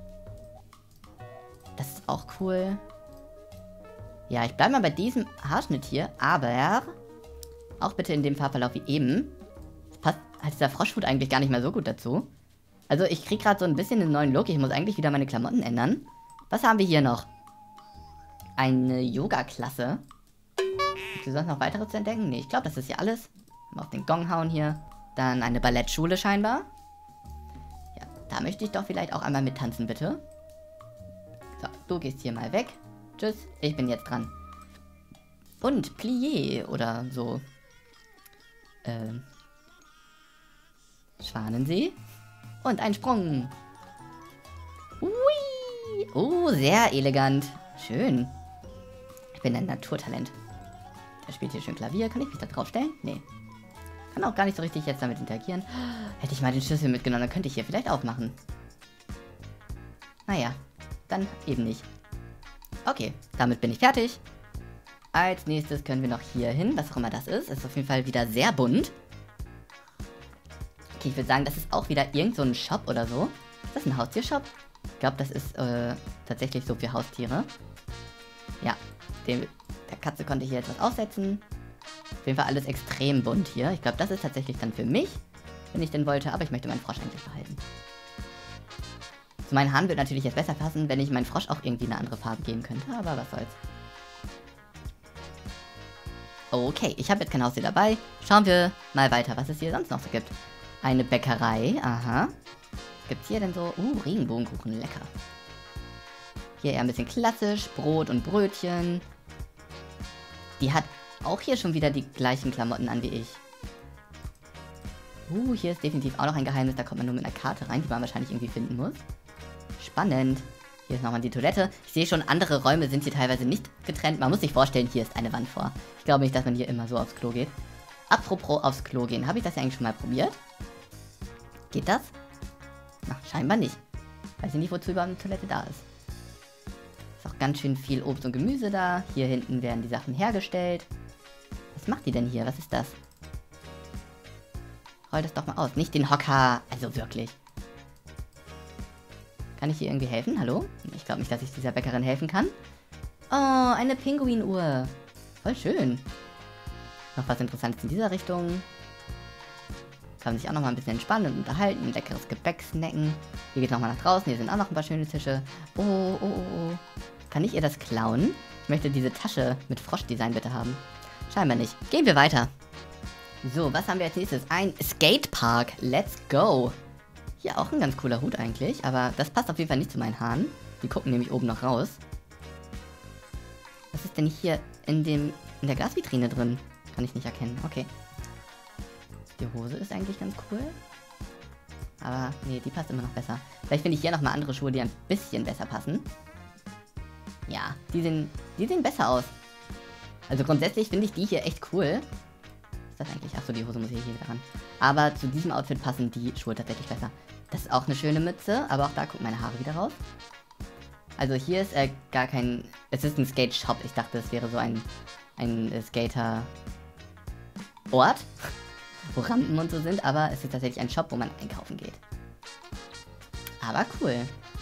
Das ist auch cool. Ja, ich bleibe mal bei diesem Haarschnitt hier. Aber auch bitte in dem Farbverlauf wie eben. Das passt halt dieser Froschhut eigentlich gar nicht mehr so gut dazu. Also ich kriege gerade so ein bisschen einen neuen Look. Ich muss eigentlich wieder meine Klamotten ändern. Was haben wir hier noch? Eine Yoga-Klasse. Gibt es sonst noch weitere zu entdecken? Nee, ich glaube, das ist hier alles. Mal auf den Gong hauen hier. Dann eine Ballettschule scheinbar. Ja, da möchte ich doch vielleicht auch einmal mittanzen, bitte. So, du gehst hier mal weg. Tschüss, ich bin jetzt dran. Und Plié oder so. Ähm. Schwanensee. Und ein Sprung. Ui. Oh, sehr elegant. Schön. Ich bin ein Naturtalent. Der spielt hier schön Klavier. Kann ich mich da drauf stellen? Nee. Kann auch gar nicht so richtig jetzt damit interagieren. Hätte ich mal den Schlüssel mitgenommen, dann könnte ich hier vielleicht aufmachen. Naja, dann eben nicht. Okay, damit bin ich fertig. Als nächstes können wir noch hier hin, was auch immer das ist. Ist auf jeden Fall wieder sehr bunt. Okay, ich würde sagen, das ist auch wieder irgend so ein Shop oder so. Ist das ein Haustiershop? Ich glaube, das ist äh, tatsächlich so für Haustiere. Ja, dem, der Katze konnte ich hier jetzt was aufsetzen. Auf jeden Fall alles extrem bunt hier. Ich glaube, das ist tatsächlich dann für mich, wenn ich denn wollte. Aber ich möchte meinen Frosch eigentlich behalten. Zu meinen Haaren wird natürlich jetzt besser passen, wenn ich meinen Frosch auch irgendwie eine andere Farbe geben könnte. Aber was soll's. Okay, ich habe jetzt kein Haustier dabei. Schauen wir mal weiter, was es hier sonst noch so gibt. Eine Bäckerei, aha. Was gibt's hier denn so? Uh, Regenbogenkuchen, lecker. Hier eher ein bisschen klassisch, Brot und Brötchen. Die hat auch hier schon wieder die gleichen Klamotten an wie ich. Uh, hier ist definitiv auch noch ein Geheimnis, da kommt man nur mit einer Karte rein, die man wahrscheinlich irgendwie finden muss. Spannend. Hier ist nochmal die Toilette. Ich sehe schon, andere Räume sind hier teilweise nicht getrennt. Man muss sich vorstellen, hier ist eine Wand vor. Ich glaube nicht, dass man hier immer so aufs Klo geht. Apropos aufs Klo gehen. Habe ich das ja eigentlich schon mal probiert? Geht das? Na, scheinbar nicht. Weiß ich nicht, wozu überhaupt eine Toilette da ist. Ist auch ganz schön viel Obst und Gemüse da. Hier hinten werden die Sachen hergestellt. Was macht die denn hier? Was ist das? Roll das doch mal aus. Nicht den Hocker. Also wirklich. Kann ich hier irgendwie helfen? Hallo? Ich glaube nicht, dass ich dieser Bäckerin helfen kann. Oh, eine Pinguinuhr. Voll schön. Noch was Interessantes in dieser Richtung. Kann man sich auch noch mal ein bisschen entspannen und unterhalten. Leckeres Gebäck snacken. Hier geht noch mal nach draußen. Hier sind auch noch ein paar schöne Tische. Oh, oh, oh, oh. Kann ich ihr das klauen? Ich möchte diese Tasche mit Froschdesign bitte haben. Scheinbar nicht. Gehen wir weiter. So, was haben wir als nächstes? Ein Skatepark. Let's go. Hier auch ein ganz cooler Hut eigentlich. Aber das passt auf jeden Fall nicht zu meinen Haaren. Die gucken nämlich oben noch raus. Was ist denn hier in dem in der Glasvitrine drin? Kann ich nicht erkennen. Okay. Die Hose ist eigentlich ganz cool. Aber nee, die passt immer noch besser. Vielleicht finde ich hier nochmal andere Schuhe, die ein bisschen besser passen. Ja, die sehen, die sehen besser aus. Also grundsätzlich finde ich die hier echt cool. ist das eigentlich? Achso, die Hose muss ich hier wieder ran. Aber zu diesem Outfit passen die Schuhe tatsächlich besser. Das ist auch eine schöne Mütze, aber auch da gucken meine Haare wieder raus. Also hier ist äh, gar kein... Es ist ein Skate-Shop. Ich dachte, es wäre so ein, ein äh, Skater-Ort, wo Rampen und so sind. Aber es ist tatsächlich ein Shop, wo man einkaufen geht. Aber cool.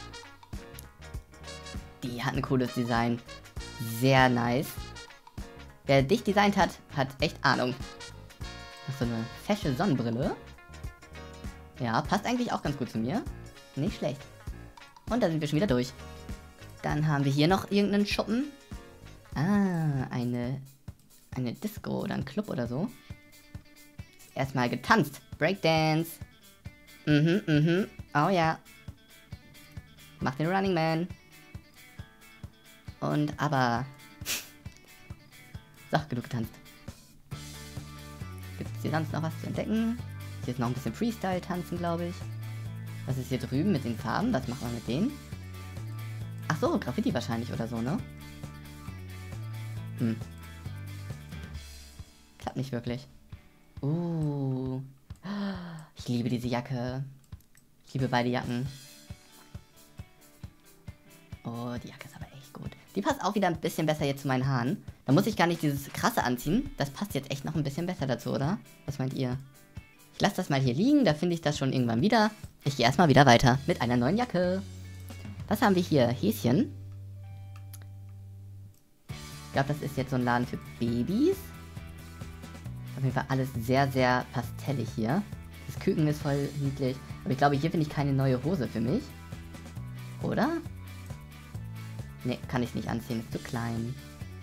Die hat ein cooles Design. Sehr nice. Wer dich designt hat, hat echt Ahnung. Noch so eine fesche Sonnenbrille. Ja, passt eigentlich auch ganz gut zu mir. Nicht schlecht. Und da sind wir schon wieder durch. Dann haben wir hier noch irgendeinen Schuppen. Ah, eine, eine Disco oder ein Club oder so. Erstmal getanzt. Breakdance. Mhm, mhm. Oh ja. Mach den Running Man. Und aber... So, genug getanzt. Gibt es hier sonst noch was zu entdecken? Hier ist noch ein bisschen Freestyle-Tanzen, glaube ich. Was ist hier drüben mit den Farben? Was machen wir mit denen? Ach so, Graffiti wahrscheinlich oder so, ne? Hm. Klappt nicht wirklich. Uh. Ich liebe diese Jacke. Ich liebe beide Jacken. Oh, die Jacke ist aber echt gut. Die passt auch wieder ein bisschen besser jetzt zu meinen Haaren. Da muss ich gar nicht dieses Krasse anziehen. Das passt jetzt echt noch ein bisschen besser dazu, oder? Was meint ihr? Ich lasse das mal hier liegen, da finde ich das schon irgendwann wieder. Ich gehe erstmal wieder weiter mit einer neuen Jacke. Was haben wir hier? Häschen. Ich glaube, das ist jetzt so ein Laden für Babys. Auf jeden Fall alles sehr, sehr pastellig hier. Das Küken ist voll niedlich. Aber ich glaube, hier finde ich keine neue Hose für mich. Oder? Ne, kann ich nicht anziehen. Ist zu klein.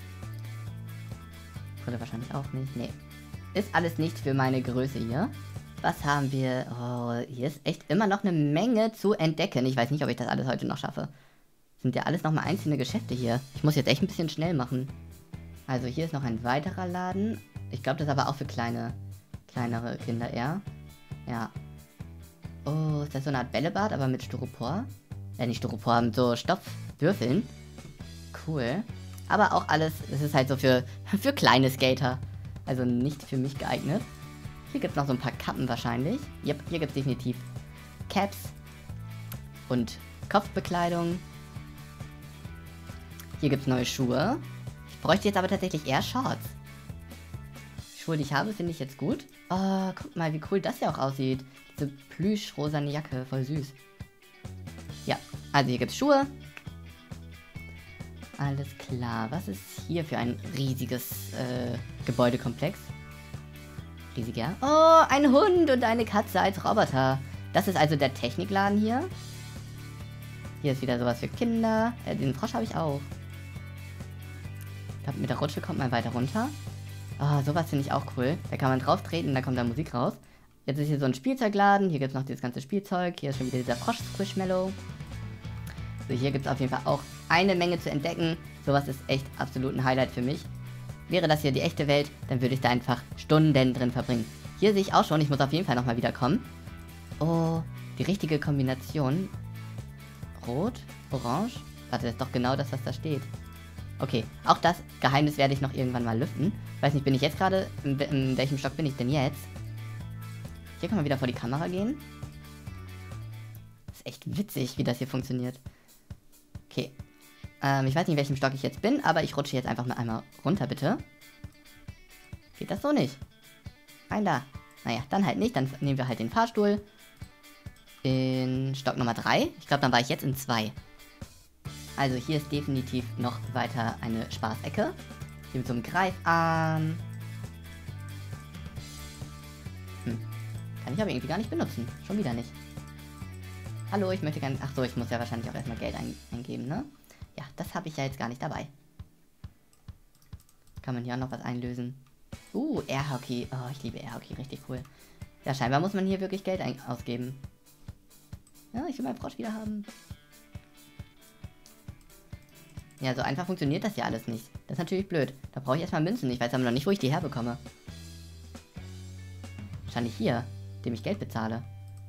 Brille wahrscheinlich auch nicht. Ne. Ist alles nicht für meine Größe hier. Was haben wir? Oh, hier ist echt immer noch eine Menge zu entdecken. Ich weiß nicht, ob ich das alles heute noch schaffe. Sind ja alles nochmal einzelne Geschäfte hier. Ich muss jetzt echt ein bisschen schnell machen. Also hier ist noch ein weiterer Laden. Ich glaube, das ist aber auch für kleine, kleinere Kinder eher. Ja. Oh, ist das so eine Art Bällebad, aber mit Styropor? Ja, nicht Styropor, mit so Stoffwürfeln. Cool. Aber auch alles, das ist halt so für, für kleine Skater. Also nicht für mich geeignet. Hier gibt es noch so ein paar Kappen wahrscheinlich. Yep, hier gibt es definitiv Caps und Kopfbekleidung. Hier gibt es neue Schuhe. Ich bräuchte jetzt aber tatsächlich eher Shorts. Die Schuhe, die ich habe, finde ich jetzt gut. Oh, guck mal, wie cool das hier auch aussieht. Diese plüschrosane Jacke, voll süß. Ja, also hier gibt es Schuhe. Alles klar. Was ist hier für ein riesiges äh, Gebäudekomplex? Riesiger. Oh, ein Hund und eine Katze als Roboter. Das ist also der Technikladen hier. Hier ist wieder sowas für Kinder. Äh, den Frosch habe ich auch. Ich glaube, mit der Rutsche kommt man weiter runter. Oh, sowas finde ich auch cool. Da kann man drauf treten, da kommt da Musik raus. Jetzt ist hier so ein Spielzeugladen. Hier gibt es noch dieses ganze Spielzeug. Hier ist schon wieder dieser Frosch-Squishmallow. So, hier gibt es auf jeden Fall auch eine Menge zu entdecken. Sowas ist echt absolut ein Highlight für mich. Wäre das hier die echte Welt, dann würde ich da einfach Stunden drin verbringen. Hier sehe ich auch schon, ich muss auf jeden Fall nochmal wiederkommen. Oh, die richtige Kombination. Rot, Orange. Warte, das ist doch genau das, was da steht. Okay, auch das Geheimnis werde ich noch irgendwann mal lüften. Weiß nicht, bin ich jetzt gerade... In, in welchem Stock bin ich denn jetzt? Hier kann man wieder vor die Kamera gehen. Ist echt witzig, wie das hier funktioniert. Okay. Ähm, ich weiß nicht, in welchem Stock ich jetzt bin, aber ich rutsche jetzt einfach mal einmal runter, bitte. Geht das so nicht? Rein da. Naja, dann halt nicht. Dann nehmen wir halt den Fahrstuhl. In Stock Nummer drei. Ich glaube, dann war ich jetzt in zwei. Also hier ist definitiv noch weiter eine Spaßecke. Hier mit so einem Greifarm. Hm. Kann ich aber irgendwie gar nicht benutzen. Schon wieder nicht. Hallo, ich möchte gerne... Ach so, ich muss ja wahrscheinlich auch erstmal Geld ein eingeben, ne? Ja, das habe ich ja jetzt gar nicht dabei. Kann man hier auch noch was einlösen? Uh, Airhockey. Oh, ich liebe Airhockey. Richtig cool. Ja, scheinbar muss man hier wirklich Geld ausgeben. Ja, ich will meinen Frosch wieder haben. Ja, so einfach funktioniert das ja alles nicht. Das ist natürlich blöd. Da brauche ich erstmal Münzen. Ich weiß aber noch nicht, wo ich die herbekomme. Wahrscheinlich hier, dem ich Geld bezahle.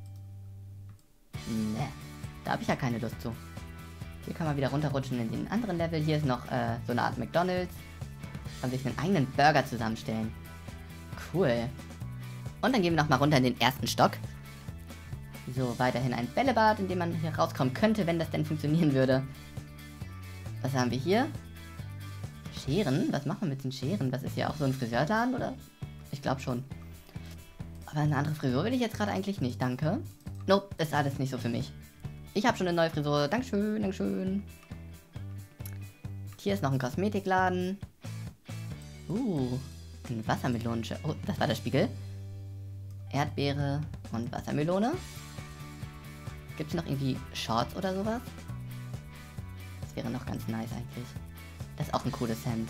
Ne, da habe ich ja keine Lust zu. Hier kann man wieder runterrutschen in den anderen Level. Hier ist noch äh, so eine Art McDonald's. Kann sich einen eigenen Burger zusammenstellen. Cool. Und dann gehen wir nochmal runter in den ersten Stock. So, weiterhin ein Bällebad, in dem man hier rauskommen könnte, wenn das denn funktionieren würde. Was haben wir hier? Scheren? Was machen wir mit den Scheren? Das ist ja auch so ein Friseurladen, oder? Ich glaube schon. Aber eine andere Frisur will ich jetzt gerade eigentlich nicht, danke. Nope, ist alles nicht so für mich. Ich habe schon eine neue Frisur. Dankeschön, Dankeschön. Hier ist noch ein Kosmetikladen. Uh, ein Wassermelone. Oh, das war der Spiegel. Erdbeere und Wassermelone. Gibt es noch irgendwie Shorts oder sowas? Das wäre noch ganz nice eigentlich. Das ist auch ein cooles Hemd.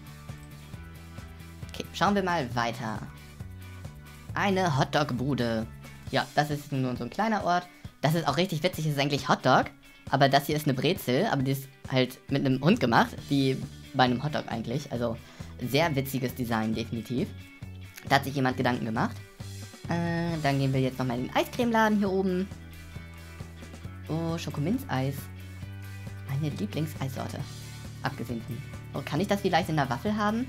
Okay, schauen wir mal weiter. Eine Hotdog-Bude. Ja, das ist nur so ein kleiner Ort. Das ist auch richtig witzig, das ist eigentlich Hotdog. Aber das hier ist eine Brezel, aber die ist halt mit einem Hund gemacht, wie bei einem Hotdog eigentlich. Also sehr witziges Design, definitiv. Da hat sich jemand Gedanken gemacht. Äh, dann gehen wir jetzt nochmal in den Eiscremeladen hier oben. Oh, Schokominz-Eis. Meine Lieblingseissorte. Abgesehen von... Oh, kann ich das vielleicht in einer Waffel haben?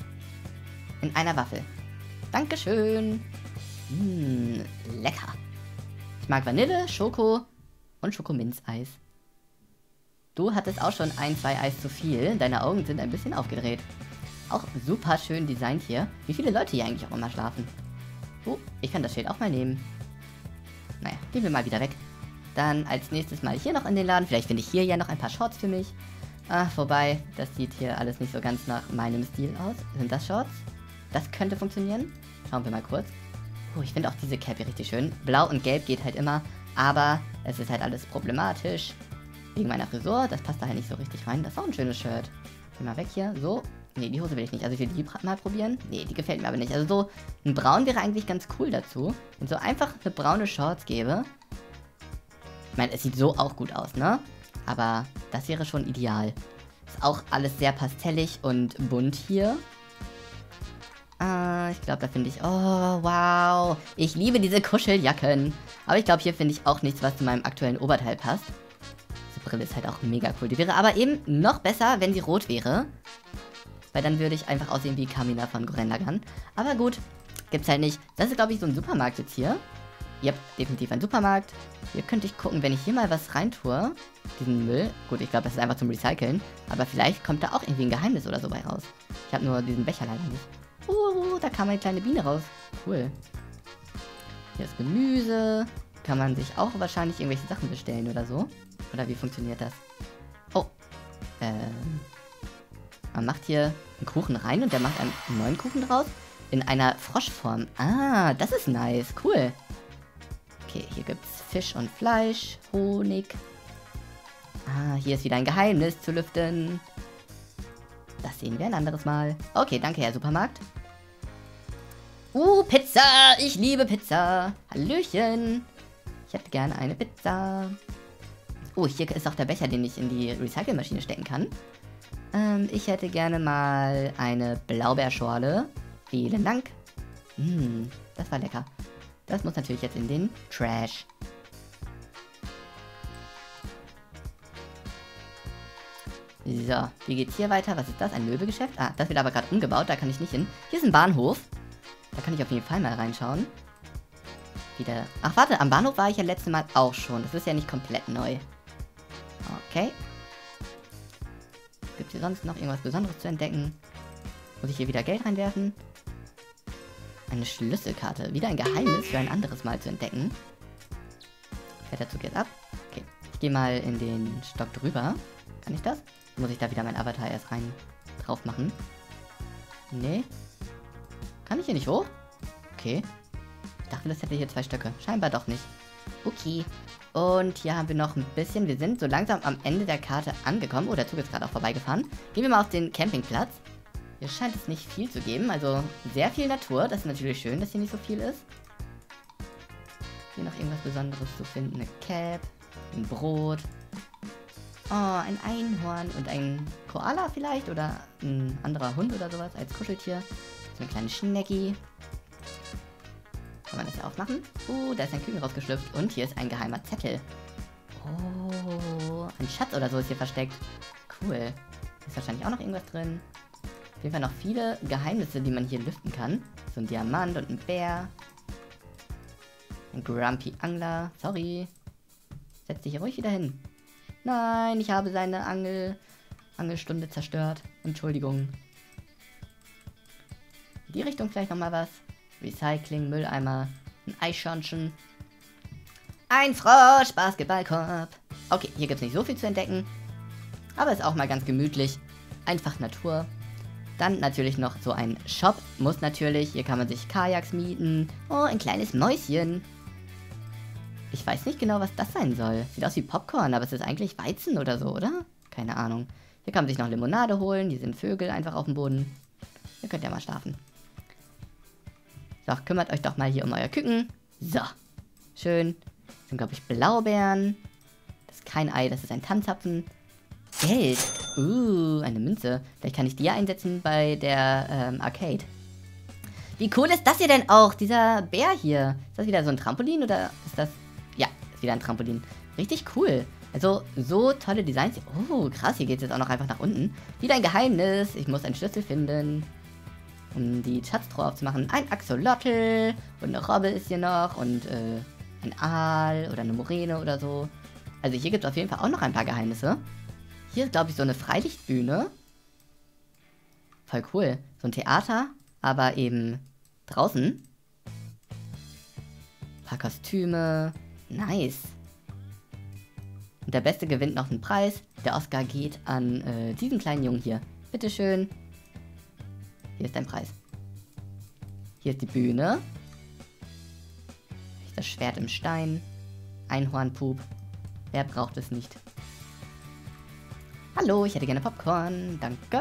In einer Waffel. Dankeschön. Mmh, lecker. Ich mag Vanille, Schoko und Schokominz-Eis. Du hattest auch schon ein, zwei Eis zu viel. Deine Augen sind ein bisschen aufgedreht. Auch super schön designt hier. Wie viele Leute hier eigentlich auch immer schlafen. Oh, ich kann das Schild auch mal nehmen. Naja, gehen wir mal wieder weg. Dann als nächstes mal hier noch in den Laden. Vielleicht finde ich hier ja noch ein paar Shorts für mich. Ah, wobei, das sieht hier alles nicht so ganz nach meinem Stil aus. Sind das Shorts? Das könnte funktionieren. Schauen wir mal kurz. Oh, ich finde auch diese Cappy richtig schön. Blau und Gelb geht halt immer. Aber es ist halt alles problematisch. Wegen meiner Frisur. Das passt da halt nicht so richtig rein. Das ist auch ein schönes Shirt. Geh mal weg hier. So. Nee, die Hose will ich nicht. Also ich will die mal probieren. Nee, die gefällt mir aber nicht. Also so ein Braun wäre eigentlich ganz cool dazu. Wenn so einfach eine braune Shorts gäbe. Ich meine, es sieht so auch gut aus, ne? Aber das wäre schon ideal. Ist auch alles sehr pastellig und bunt hier. Ah, ich glaube, da finde ich... Oh, wow. Ich liebe diese Kuscheljacken. Aber ich glaube, hier finde ich auch nichts, was zu meinem aktuellen Oberteil passt. Diese Brille ist halt auch mega cool. Die wäre aber eben noch besser, wenn sie rot wäre. Weil dann würde ich einfach aussehen wie Kamina von Gurren Lagann. Aber gut, gibt's halt nicht. Das ist, glaube ich, so ein Supermarkt jetzt hier. Yep, definitiv ein Supermarkt. Hier könnte ich gucken, wenn ich hier mal was reintue. Diesen Müll. Gut, ich glaube, das ist einfach zum Recyceln. Aber vielleicht kommt da auch irgendwie ein Geheimnis oder so bei raus. Ich habe nur diesen Becher leider nicht. Uh, da kam eine kleine Biene raus. Cool. Hier ist Gemüse. Kann man sich auch wahrscheinlich irgendwelche Sachen bestellen oder so. Oder wie funktioniert das? Oh. Ähm. Man macht hier einen Kuchen rein und der macht einen neuen Kuchen draus. In einer Froschform. Ah, das ist nice. Cool. Okay, hier gibt's Fisch und Fleisch, Honig. Ah, hier ist wieder ein Geheimnis zu lüften. Das sehen wir ein anderes Mal. Okay, danke, Herr Supermarkt. Uh, Pizza! Ich liebe Pizza. Hallöchen. Ich hätte gerne eine Pizza. Oh, hier ist auch der Becher, den ich in die Recycelmaschine stecken kann. Ähm, ich hätte gerne mal eine Blaubeerschorle. Vielen Dank. Hm, das war lecker. Das muss natürlich jetzt in den Trash. So, wie geht's hier weiter? Was ist das? Ein Möbelgeschäft? Ah, das wird aber gerade umgebaut. Da kann ich nicht hin. Hier ist ein Bahnhof. Da kann ich auf jeden Fall mal reinschauen. Wieder. Ach, warte. Am Bahnhof war ich ja letztes Mal auch schon. Das ist ja nicht komplett neu. Okay. Gibt es hier sonst noch irgendwas Besonderes zu entdecken? Muss ich hier wieder Geld reinwerfen? Eine Schlüsselkarte. Wieder ein Geheimnis für ein anderes Mal zu entdecken. Fährt der Zug jetzt ab? Okay. Ich gehe mal in den Stock drüber. Kann ich das? Muss ich da wieder mein Avatar erst rein drauf machen? Nee. Kann ich hier nicht hoch? Okay. Ich dachte, das hätte hier zwei Stöcke. Scheinbar doch nicht. Okay. Und hier haben wir noch ein bisschen. Wir sind so langsam am Ende der Karte angekommen. Oh, der Zug ist gerade auch vorbeigefahren. Gehen wir mal auf den Campingplatz. Hier scheint es nicht viel zu geben. Also sehr viel Natur. Das ist natürlich schön, dass hier nicht so viel ist. Hier noch irgendwas Besonderes zu finden. Eine Cap. Ein Brot. Oh, ein Einhorn und ein Koala vielleicht. Oder ein anderer Hund oder sowas als Kuscheltier. So eine kleine Schnecki. Kann man das hier aufmachen? Uh, da ist ein Küken rausgeschlüpft. Und hier ist ein geheimer Zettel. Oh, ein Schatz oder so ist hier versteckt. Cool. Ist wahrscheinlich auch noch irgendwas drin. Auf jeden Fall noch viele Geheimnisse, die man hier lüften kann. So ein Diamant und ein Bär. Ein Grumpy Angler. Sorry. Setz dich ruhig wieder hin. Nein, ich habe seine Angel... Angelstunde zerstört. Entschuldigung. In die Richtung vielleicht nochmal was. Recycling, Mülleimer, ein Eichhörnchen. Ein Frosch, Basketballkorb. Okay, hier gibt es nicht so viel zu entdecken. Aber ist auch mal ganz gemütlich. Einfach Natur. Dann natürlich noch so ein Shop. Muss natürlich. Hier kann man sich Kajaks mieten. Oh, ein kleines Mäuschen. Ich weiß nicht genau, was das sein soll. Sieht aus wie Popcorn, aber es ist eigentlich Weizen oder so, oder? Keine Ahnung. Hier kann man sich noch Limonade holen. Hier sind Vögel einfach auf dem Boden. Ihr könnt ja mal schlafen. So, kümmert euch doch mal hier um euer Küken. So. Schön. Das sind, glaube ich, Blaubeeren. Das ist kein Ei, das ist ein Tannenzapfen. Geld. Uh, eine Münze. Vielleicht kann ich die ja einsetzen bei der ähm, Arcade. Wie cool ist das hier denn auch? Dieser Bär hier. Ist das wieder so ein Trampolin oder ist das... Ja, ist wieder ein Trampolin. Richtig cool. Also, so tolle Designs. Oh, krass, hier geht es jetzt auch noch einfach nach unten. Wieder ein Geheimnis. Ich muss einen Schlüssel finden, um die Schatztruhe aufzumachen. Ein Axolotl und eine Robbe ist hier noch und äh, ein Aal oder eine Moräne oder so. Also hier gibt es auf jeden Fall auch noch ein paar Geheimnisse. Hier ist, glaube ich, so eine Freilichtbühne. Voll cool. So ein Theater, aber eben draußen. Ein paar Kostüme. Nice. Und der Beste gewinnt noch einen Preis. Der Oscar geht an äh, diesen kleinen Jungen hier. Bitteschön. Hier ist dein Preis. Hier ist die Bühne. Das Schwert im Stein. Einhornpup. Wer braucht es nicht? Hallo, ich hätte gerne Popcorn. Danke.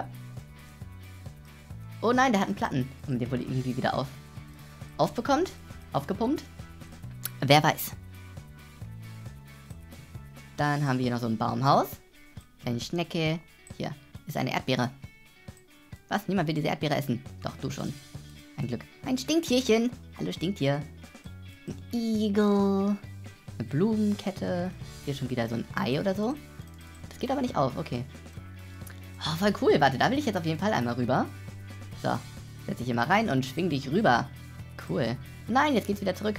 Oh nein, der hat einen Platten. Und den wohl irgendwie wieder auf, aufbekommt. Aufgepumpt. Wer weiß. Dann haben wir hier noch so ein Baumhaus. Kleine Schnecke. Hier ist eine Erdbeere. Was? Niemand will diese Erdbeere essen. Doch, du schon. Ein Glück. Ein Stinktierchen. Hallo, Stinktier. Ein Igel. Eine Blumenkette. Hier schon wieder so ein Ei oder so. Das geht aber nicht auf. Okay. Oh, voll cool. Warte, da will ich jetzt auf jeden Fall einmal rüber. So. Setz dich hier mal rein und schwing dich rüber. Cool. Nein, jetzt geht's wieder zurück.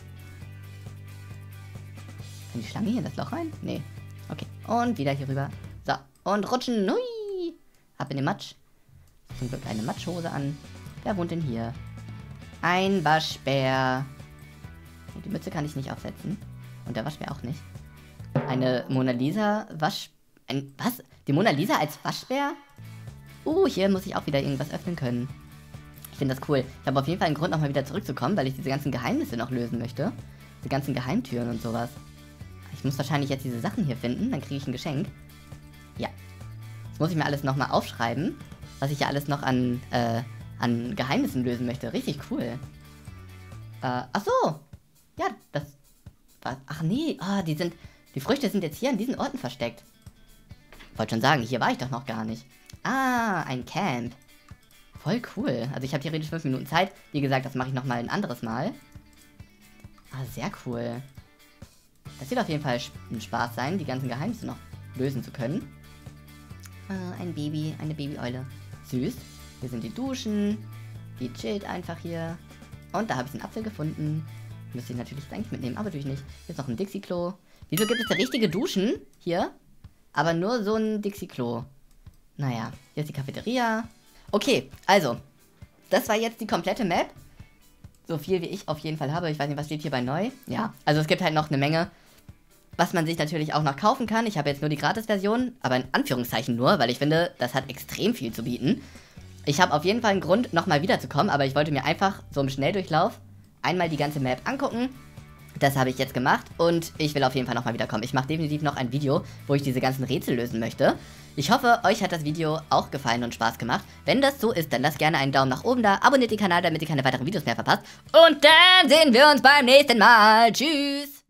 Kann die Schlange hier in das Loch rein? Nee. Okay. Und wieder hier rüber. So. Und rutschen. Hui. Ab in den Matsch. Zum Glück eine Matschhose an. Wer wohnt denn hier? Ein Waschbär. Die Mütze kann ich nicht aufsetzen. Und der Waschbär auch nicht. Eine Mona Lisa Wasch... Ein... Was? Die Mona Lisa als Waschbär? Uh, hier muss ich auch wieder irgendwas öffnen können. Ich finde das cool. Ich habe auf jeden Fall einen Grund, nochmal wieder zurückzukommen, weil ich diese ganzen Geheimnisse noch lösen möchte. Diese ganzen Geheimtüren und sowas. Ich muss wahrscheinlich jetzt diese Sachen hier finden, dann kriege ich ein Geschenk. Ja. Jetzt muss ich mir alles nochmal aufschreiben, was ich ja alles noch an, äh, an Geheimnissen lösen möchte. Richtig cool. Äh, ach so. Ja, das... Was? Ach nee, oh, die sind... Die Früchte sind jetzt hier an diesen Orten versteckt. Wollte schon sagen, hier war ich doch noch gar nicht. Ah, ein Camp. Voll cool. Also ich habe theoretisch fünf Minuten Zeit. Wie gesagt, das mache ich nochmal ein anderes Mal. Ah, sehr cool. Das wird auf jeden Fall ein Spaß sein, die ganzen Geheimnisse noch lösen zu können. Ah, ein Baby, eine Babyeule. Süß. Hier sind die Duschen. Die chillt einfach hier. Und da habe ich einen Apfel gefunden. Müsste ich natürlich jetzt eigentlich mitnehmen, aber natürlich nicht. Hier ist noch ein Dixie-Klo. Wieso gibt es da richtige Duschen hier? Aber nur so ein Dixie-Klo. Naja, hier ist die Cafeteria. Okay, also. Das war jetzt die komplette Map. So viel wie ich auf jeden Fall habe. Ich weiß nicht, was steht hier bei neu? Ja, also es gibt halt noch eine Menge, was man sich natürlich auch noch kaufen kann. Ich habe jetzt nur die Gratis-Version, aber in Anführungszeichen nur, weil ich finde, das hat extrem viel zu bieten. Ich habe auf jeden Fall einen Grund, nochmal wiederzukommen, aber ich wollte mir einfach so im Schnelldurchlauf einmal die ganze Map angucken. Das habe ich jetzt gemacht und ich will auf jeden Fall nochmal wiederkommen. Ich mache definitiv noch ein Video, wo ich diese ganzen Rätsel lösen möchte. Ich hoffe, euch hat das Video auch gefallen und Spaß gemacht. Wenn das so ist, dann lasst gerne einen Daumen nach oben da, abonniert den Kanal, damit ihr keine weiteren Videos mehr verpasst. Und dann sehen wir uns beim nächsten Mal. Tschüss!